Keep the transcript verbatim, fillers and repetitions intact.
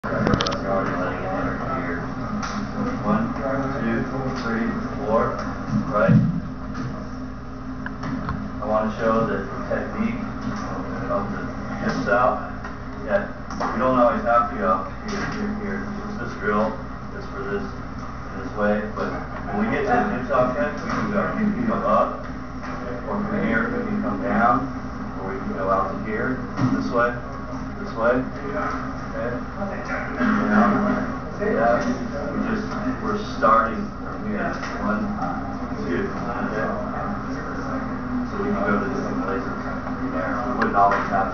Already letting it enter here. One, two, three, four, right? I want to show that the technique of the hips out, that you don't always have to go here, here, here. It's this drill, this for this, this way. But when we get to the hips out catch, we can go, we can go up, or from here, we can come down, or we can go out to here, this way, this way. Okay. Down. Yeah. We just we're starting from here. One, two. Okay. So we can go to different places. We wouldn't always have